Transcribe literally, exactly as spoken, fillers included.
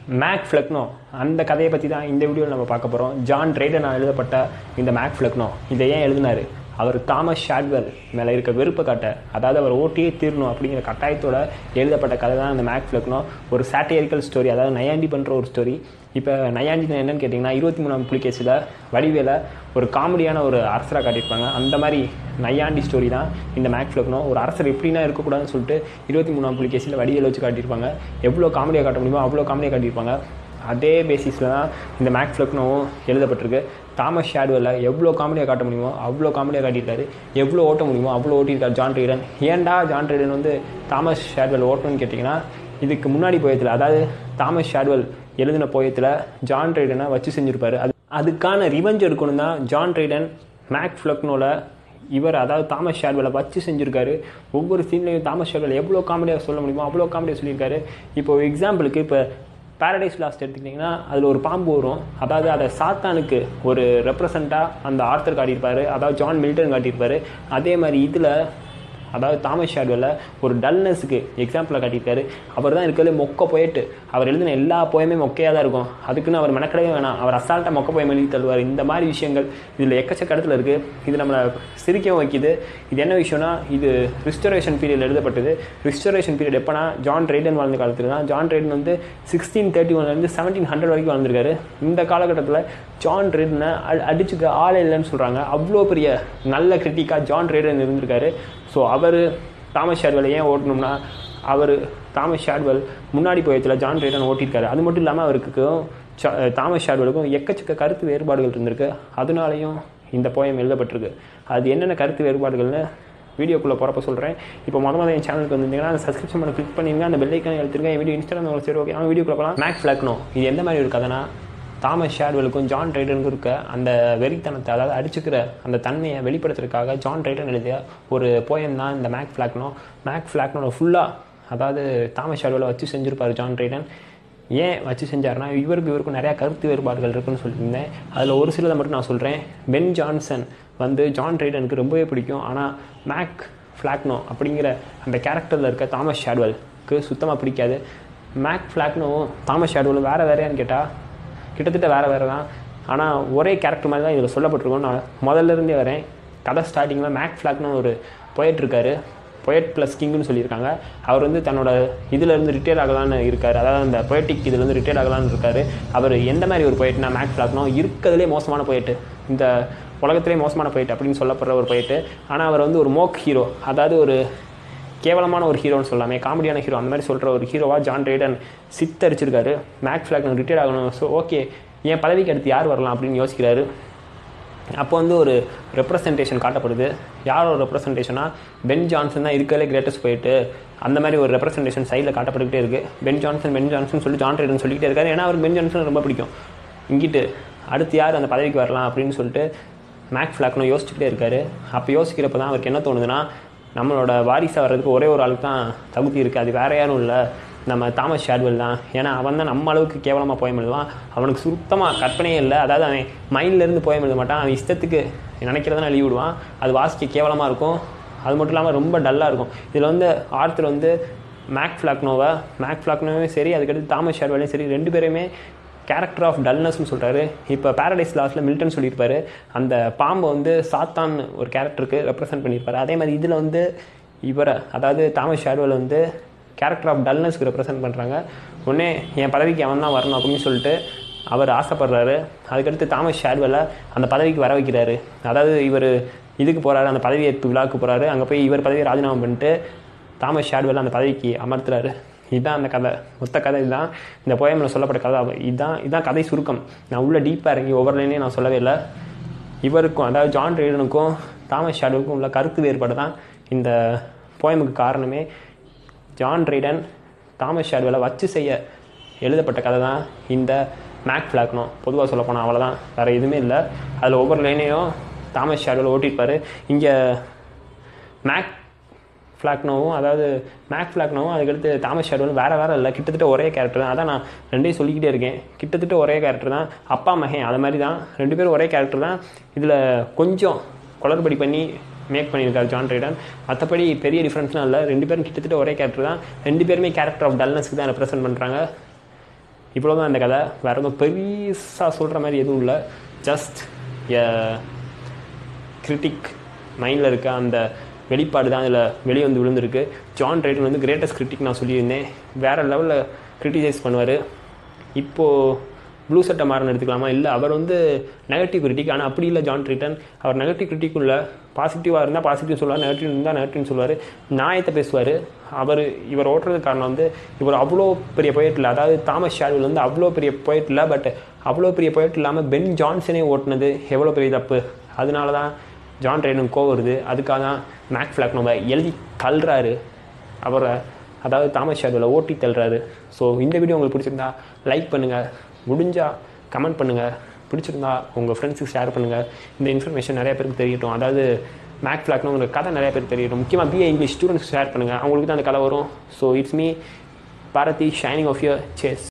MacFlecknoe அந்த கதையை பற்றி தான் இந்த வீடியோவில் நம்ம பார்க்க போகிறோம். ஜான் ட்ரைடன் எழுதப்பட்ட இந்த MacFlecknoe இதை ஏன் எழுதினார்? அவர் தாமஸ் ஷாட்வெல் மேலே இருக்க வெறுப்பை காட்ட, அதாவது அவர் ஓட்டியே தீரணும் அப்படிங்கிற கட்டாயத்தோடு எழுதப்பட்ட கதை தான் இந்த MacFlecknoe. ஒரு சாட்டிரிக்கல் ஸ்டோரி, அதாவது நையாண்டி பண்ணுற ஒரு ஸ்டோரி. இப்போ நையாண்டி என்னன்னு கேட்டிங்கன்னா, இருபத்தி மூணாம் புலிகேசியில் வடிவேல ஒரு காமெடியான ஒரு அரசராக காட்டியிருப்பாங்க. அந்த மாதிரி நையாண்டி ஸ்டோரி தான் இந்த MacFlecknoe. ஒரு அரசர் எப்படின்னா இருக்கக்கூடாதுன்னு சொல்லிட்டு இருபத்தி மூணாம் புலிகேசியில் வடிவேல வச்சு காட்டியிருப்பாங்க. எவ்வளோ காமெடியாக காட்ட முடியுமோ அவ்வளோ காமெடியாக காட்டியிருப்பாங்க. அதே பேசிஸில் தான் இந்த MacFlecknoe எழுதப்பட்டிருக்கு. தாமஸ் ஷாட்வெல்ல எவ்வளோ காமெடியாக காட்ட முடியுமோ அவ்வளோ காமெடியாக காட்டியிருக்காரு. எவ்வளோ ஓட்ட முடியுமோ அவ்வளோ ஓட்டியிருக்காரு ஜான் ட்ரைடன். ஏன்டா ஜான் ட்ரைடன் வந்து தாமஸ் ஷாட்வெல் ஓட்டணும்னு கேட்டிங்கன்னா, இதுக்கு முன்னாடி போயத்தில், அதாவது தாமஸ் ஷாட்வெல் எழுதின போயத்தில் ஜான் ட்ரைடனை வச்சு செஞ்சுருப்பார். அது அதுக்கான ரிவெஞ்ச் எடுக்கணும் தான் ஜான் ட்ரைடன் MacFlecknoeல இவர், அதாவது தாமஸ் ஷாட்வெல்லை வச்சு செஞ்சுருக்காரு. ஒவ்வொரு சீன்லையும் தாமஸ் ஷாட்வெல் எவ்வளோ காமெடியாக சொல்ல முடியுமோ அவ்வளோ காமெடியாக சொல்லியிருக்காரு. இப்போ எக்ஸாம்பிளுக்கு இப்போ பாரடைஸ் லாஸ்ட் எடுத்துக்கிட்டிங்கன்னா, அதில் ஒரு பாம்பு வரும். அதாவது அதை சாத்தானுக்கு ஒரு ரெப்ரசண்ட்டாக அந்த ஆர்த்தர் காட்டியிருப்பார், அதாவது ஜான் மில்டன் காட்டியிருப்பார். அதே மாதிரி இதில் அதாவது தாமஸ் ஷாட்வெல்ல ஒரு டல்னஸுக்கு எக்ஸாம்பிளாக காட்டியிருக்காரு. அவர் தான் இருக்கிறது மொக்க போயிட்டு, அவர் எழுதின எல்லா போயமே மொக்கையாக தான் இருக்கும். அதுக்குன்னு அவர் மெனக்கடவே வேணாம், அவர் அசால்ட்டாக மொக்க போயம் எழுதி தருவார். இந்த மாதிரி விஷயங்கள் இதில் எக்கச்சக்க இடத்துல இருக்குது. இது நம்மளை சிரிக்கவும் வைக்கிது. இது என்ன விஷயம்னா, இது ரிஸ்டோரேஷன் பீரியட் எழுதப்பட்டது. ரிஸ்டோரேஷன் பீரியட் எப்போனா ஜான் ட்ரைடன் வாழ்ந்த காலத்தில் தான். ஜான் ட்ரைடன் வந்து சிக்ஸ்டீன் தேர்ட்டி ஒன்லேருந்து செவன்டீன் ஹண்ட்ரட் வரைக்கும் வாழ்ந்திருக்காரு. இந்த காலகட்டத்தில் ஜான் ட்ரைடனை அடிச்சுக்க ஆளே இல்லைன்னு சொல்கிறாங்க. அவ்வளோ பெரிய நல்ல கிரிட்டிக்காக ஜான் ட்ரைடன் இருந்திருக்காரு. ஸோ அவர் தாமஸ் ஷாட்வெல் ஏன் ஓட்டணும்னா, அவர் தாமஸ் ஷாட்வெல் முன்னாடி போயத்தில் ஜான் ட்ரைடன் ஓட்டியிருக்காரு. அது மட்டும் இல்லாமல் அவருக்கும் தாமஸ் ஷாட்வெலுக்கும் எக்கச்சக்க கருத்து வேறுபாடுகள் இருந்திருக்கு. அதனாலையும் இந்த போயம் எழுதப்பட்டிருக்கு. அது என்னென்ன கருத்து வேறுபாடுகள்னு வீடியோக்குள்ளே போகிறப்ப சொல்கிறேன். இப்போ மொதல் மொதல் என் சேனலுக்கு வந்துருந்தீங்கன்னா அந்த சப்ஸ்கிரிப்ஷன் பண்ண கிளிக் பண்ணிங்க, அந்த பெல் ஐக்கானை எடுத்துருக்கேன். என் வீடியோ இன்ஸ்டாகிராம் சரி ஓகே. அவன் வீடியோக்குள்ளே போகலாம். MacFlecknoe இது எந்த மாதிரி ஒரு கதைனா, தாமஸ் ஷாட்வெலுக்கும் ஜான் ட்ரைடனுக்கும் இருக்க அந்த வெறித்தனத்தை, அதாவது அடிச்சுக்கிற அந்த தன்மையை வெளிப்படுத்துறதுக்காக ஜான் ட்ரைடன் எழுதிய ஒரு போயம் தான் இந்த MacFlecknoe. MacFlecknoe ஃபுல்லாக, அதாவது தாமஸ் ஷாட்வெல்லை வச்சு செஞ்சுருப்பார் ஜான் ட்ரைடன். ஏன் வச்சு செஞ்சார்னா, இவருக்கு இவருக்கும் நிறையா கருத்து வேறுபாடுகள் இருக்குன்னு சொல்லியிருந்தேன். அதில் ஒரு சிலதை மட்டும் நான் சொல்கிறேன். பென் ஜான்சன் வந்து ஜான் ட்ரைடனுக்கு ரொம்பவே பிடிக்கும். ஆனால் MacFlecknoe அப்படிங்கிற அந்த கேரக்டரில் இருக்க தாமஸ் ஷாட்வெலுக்கு சுத்தமாக பிடிக்காது. MacFlecknoe தாமஸ் ஷாட்வெல் வேறு வேறையான்னு கேட்டால் கிட்டத்தட்ட வேறு வேறு தான். ஆனால் ஒரே கேரக்டர் மாதிரி தான் இதில் சொல்லப்பட்டிருக்கோம். நான் முதல்ல இருந்தே வரேன். கதை ஸ்டார்டிங்கில் MacFlecknoe ஒரு பொயட் இருக்கார். பொயட் ப்ளஸ் கிங்னு சொல்லியிருக்காங்க. அவர் வந்து தன்னோட இதிலேருந்து ரிட்டையர் ஆகலான்னு இருக்கார். அதாவது அந்த பொயட்டிக் இதுலேருந்து ரிட்டையர் ஆகலான்னு இருக்கார். அவர் எந்த மாதிரி ஒரு பொயட்னா, MacFlecknoe இருக்கிறதுலே மோசமான பொயட்டு, இந்த உலகத்திலே மோசமான பொயட்டு அப்படின்னு சொல்லப்படுற ஒரு பொயட்டு. ஆனால் அவர் வந்து ஒரு மோக் ஹீரோ, அதாவது ஒரு கேவலமான ஒரு ஹீரோன்னு சொல்லாமே, காமெடியான ஹீரோ, அந்த மாதிரி சொல்கிற ஒரு ஹீரோவாக ஜான் ட்ரைடன் சித்தரிச்சிருக்காரு. MacFlecknoe ரிட்டையர் ஆகணும். ஸோ ஓகே, என் பதவிக்கு அடுத்து யார் வரலாம் அப்படின்னு யோசிக்கிறாரு. அப்போ வந்து ஒரு ரெப்ரசன்டேஷன் காட்டப்படுது. யாரோட ரெப்ரசன்டேஷனாக, பென் ஜான்சன் தான் இருக்கிறதுலே கிரேட்டஸ்ட் போயிட்டு, அந்த மாதிரி ஒரு ரெப்ரசன்டேஷன் சைடில் காட்டப்பட்டுக்கிட்டே இருக்குது. பென் ஜான்சன் பென் ஜான்சன் சொல்லி ஜான் ட்ரைடன் சொல்லிக்கிட்டே இருக்காரு. ஏன்னா அவர் பென் ஜான்சன் ரொம்ப பிடிக்கும். இங்கிட்டு அடுத்து யார் அந்த பதவிக்கு வரலாம் அப்படின்னு சொல்லிட்டு MacFlecknoe யோசிச்சுக்கிட்டே இருக்காரு. அப்போ யோசிக்கிறப்ப தான் அவருக்கு என்ன தோணுதுன்னா, நம்மளோட வாரிசாக வர்றதுக்கு ஒரே ஒரு ஆளுக்கு தான் தகுதி இருக்குது. அது வேறு யாரும் இல்லை, நம்ம தாமஸ் ஷாட்வெல் தான். ஏன்னா அவன் தான் நம்ம அளவுக்கு கேவலமாக போயம் எழுதுவான். அவனுக்கு சுத்தமாக கற்பனையே இல்லை. அதாவது அவன் மைண்ட்லேருந்து போயம் எழுத மாட்டான். அவன் இஷ்டத்துக்கு நினைக்கிறதான் எழுதி விடுவான். அது வாசிக்க கேவலமாக இருக்கும். அது மட்டும் இல்லாமல் ரொம்ப டல்லாக இருக்கும். இதில் வந்து ஆர்த்தர் வந்து MacFlecknoe MacFlecknoe சரி, அதுக்கடுத்து தாமஸ் ஷாட்வெல்லையும் சரி, ரெண்டு பேருமே கேரக்டர் ஆஃப் டல்னஸ்ன்னு சொல்கிறாரு. இப்போ பாரடைஸ் லாஸ்ட்டில் மில்டன் சொல்லியிருப்பார், அந்த பாம்பை வந்து சாத்தான் ஒரு கேரக்டருக்கு ரெப்ரசென்ட் பண்ணியிருப்பார். அதே மாதிரி இதில் வந்து இவரை, அதாவது தாமஸ் ஷாட்வெல் வந்து கேரக்டர் ஆஃப் டல்னஸ்க்கு ரெப்ரசென்ட் பண்ணுறாங்க. உடனே என் பதவிக்கு அவன் தான் வரணும் அப்படின்னு சொல்லிட்டு அவர் ஆசைப்படுறாரு. அதுக்கடுத்து தாமஸ் ஷாட்வெல்லை அந்த பதவிக்கு வர வைக்கிறாரு. அதாவது இவர் இதுக்கு போகிறாரு, அந்த பதவி ஏற்பு விழாவுக்கு போகிறாரு. அங்கே போய் இவர் பதவியை ராஜினாமா பண்ணிட்டு தாமஸ் ஷாட்வெல்லை அந்த பதவிக்கு அமர்த்துறாரு. இதுதான் அந்த கதை, மொத்த கதை. இதுதான் இந்த போயமில் சொல்லப்பட்ட கதை. இதுதான் இதுதான் கதை சுருக்கம். நான் உள்ள டீப்பாக இறங்கி ஒவ்வொரு லைனையும் நான் சொல்லவே இல்லை. இவருக்கும், அதாவது ஜான் ட்ரைடனுக்கும் தாமஸ் ஷாட்வெலுக்கும் உள்ள கருத்து வேறுபாடு தான் இந்த போயமுக்கு காரணமே. ஜான் ட்ரைடன் தாமஸ் ஷாட்வெல்லை வச்சு செய்ய எழுதப்பட்ட கதை தான் இந்த MacFlecknoe. பொதுவாக சொல்லப்போனால் அவ்வளோதான், வேறு எதுவுமே இல்லை. அதில் ஒவ்வொரு லைனையும் தாமஸ் ஷாட்வெல் ஓட்டியிருப்பார். இங்கே MacFlecknoe, அதாவது MacFlecknoe அதுக்கடுத்து தாமஸ் ஷாட்வெல் வேறு வேறு இல்லை, கிட்டத்தட்ட ஒரே கேரக்டர் தான். அதான் நான் ரெண்டையும் சொல்லிக்கிட்டே இருக்கேன். கிட்டத்தட்ட ஒரே கேரக்டர் தான், அப்பா மகன் அது மாதிரி தான். ரெண்டு பேரும் ஒரே கேரக்டர் தான். இதில் கொஞ்சம் குளறுபடி பண்ணி மேக் பண்ணியிருக்காரு ஜான் ட்ரைடன். மற்றபடி பெரிய டிஃப்ரென்ஸ்லாம் இல்லை. ரெண்டு பேரும் கிட்டத்தட்ட ஒரே கேரக்டர் தான். ரெண்டு பேருமே கேரக்டர் ஆஃப் டல்னஸ்க்கு தான் ரெப்ரசென்ட் பண்ணுறாங்க. இவ்வளோ தான் அந்த கதை. வேறு எதுவும் பெருசாக சொல்கிற மாதிரி எதுவும் இல்லை. ஜஸ்ட் எ கிரிட்டிக் மைண்டில் இருக்க அந்த வெளிப்பாடு தான் அதில் வெளியே வந்து விழுந்திருக்கு. ஜான் ட்ரைடன் வந்து கிரேட்டஸ்ட் கிரிட்டிக் நான் சொல்லியிருந்தேன். வேறு லெவலில் கிரிட்டிசைஸ் பண்ணுவார். இப்போது ப்ளூ சட்டை மாறன் எடுத்துக்கலாமா? இல்லை, அவர் வந்து நெகட்டிவ் கிரிட்டிக். ஆனால் அப்படி இல்லை ஜான் ட்ரைடன். அவர் நெகட்டிவ் கிரிட்டிக்கும் இல்லை, பாசிட்டிவாக இருந்தால் பாசிட்டிவ் சொல்லுவார், நெகட்டிவ் இருந்தால் நெகட்டிவ்னு சொல்லுவார், நியாயத்தை பேசுவார். அவர் இவர் ஓட்டுறதுக்கு காரணம் வந்து இவர் அவ்வளோ பெரிய போயிட் இல்லை. அதாவது தாமஸ் ஷாட்வெல் வந்து அவ்வளோ பெரிய போயிட் இல்லை. பட் அவ்வளோ பெரிய போயிட் இல்லாமல் பென் ஜான்சனே ஓட்டுனது எவ்வளோ பெரிய தப்பு. அதனால தான் ஜான் ட்ரைடன் கோவம் வருது. அதுக்காக தான் மேக்ஃப்ளெக்னோவை எழுதி தள்ளுறாரு. அவரை அதாவது தாமஸ் ஷாட்வெல்லை ஓட்டி தள்ளுறாரு. ஸோ இந்த வீடியோ உங்களுக்கு பிடிச்சிருந்தா லைக் பண்ணுங்கள், முடிஞ்சால் கமெண்ட் பண்ணுங்கள், பிடிச்சிருந்தா உங்கள் ஃப்ரெண்ட்ஸுக்கு ஷேர் பண்ணுங்கள். இந்த இன்ஃபர்மேஷன் நிறைய பேருக்கு தெரியட்டும். அதாவது மேக்ஃப்ளெக்னோங்கிற கதை நிறைய பேருக்கு தெரியட்டும். முக்கியமாக பிஏ இங்கிலீஷ் ஸ்டூடெண்ட்ஸ் ஷேர் பண்ணுங்கள், அவங்களுக்கு தான் அந்த கதை வரும். So it's me Bharathi shining of your chase.